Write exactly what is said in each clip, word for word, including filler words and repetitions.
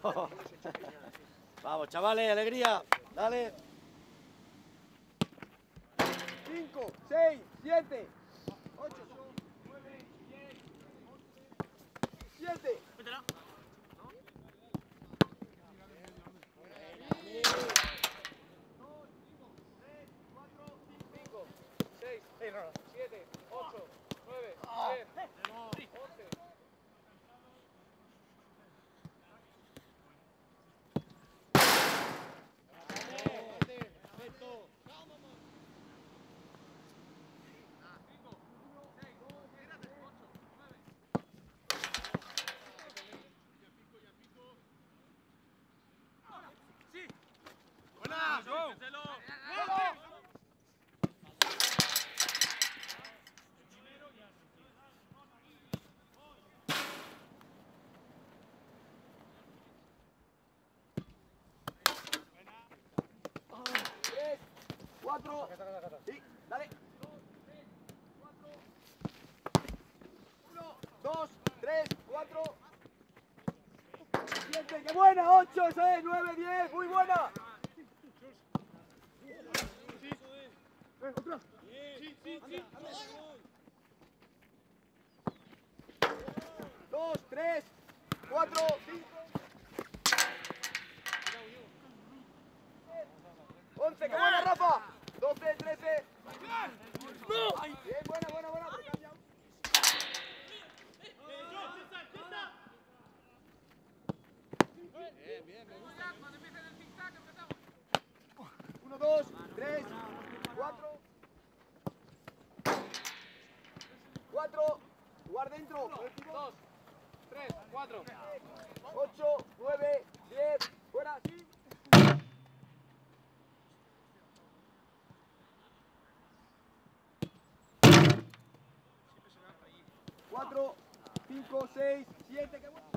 Vamos, chavales, alegría. Dale. cinco, seis, siete, ocho, nueve, diez, siete. Métela. seis, siete, ocho, nueve, diez, once. ¡Buena! ¡Go! tres, cuatro, sí, dale. uno, dos, tres, cuatro, siete, ¡qué buena! ocho, eso es, nueve, diez, muy buena. Eh, otra. dos, tres, cuatro, cinco, once, ¡qué buena, Rafa! doce, trece. Bien, buena, buena, buena. Bien, bien, me gusta. Cuando empiecen el tic-tac empezamos. uno, dos, tres, cuatro. cuatro. Jugar dentro. dos, tres, cuatro. ocho, nueve, diez. Fuera, sí. cuatro, cinco, seis, siete. ¡Qué bueno!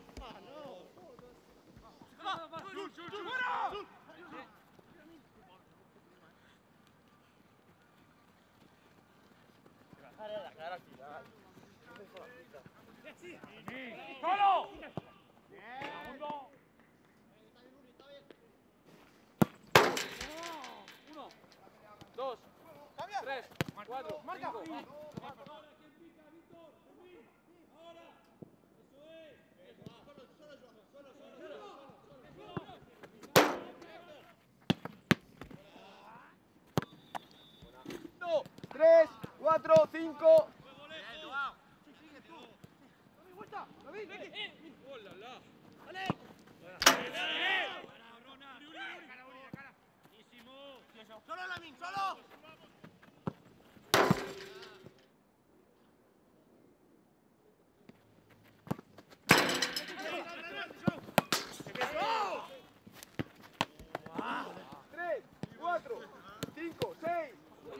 La cara al final. ¡Solo! Segundo. uno, dos, tres, cuatro, cinco. uno, tres, cuatro, cinco. ¡Solo, Lamin, solo! tres, cuatro, cinco, seis.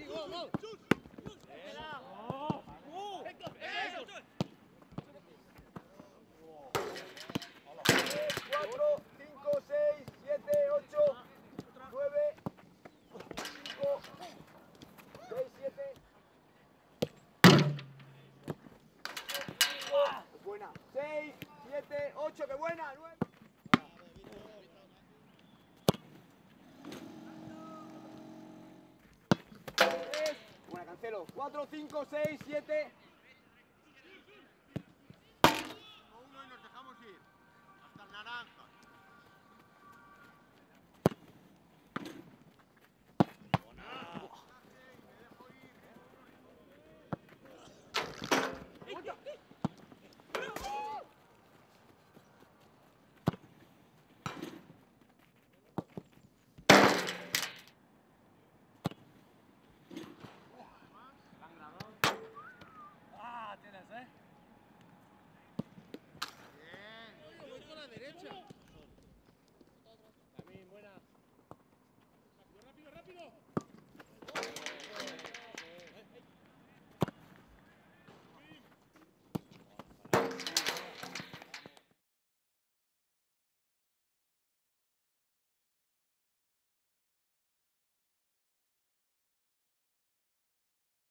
cuatro, cinco, seis, siete, ocho, nueve, cinco, seis, siete. Buena. seis, siete, ocho, qué buena. nueve. tres, buena, cancelo. cuatro, cinco, seis, siete.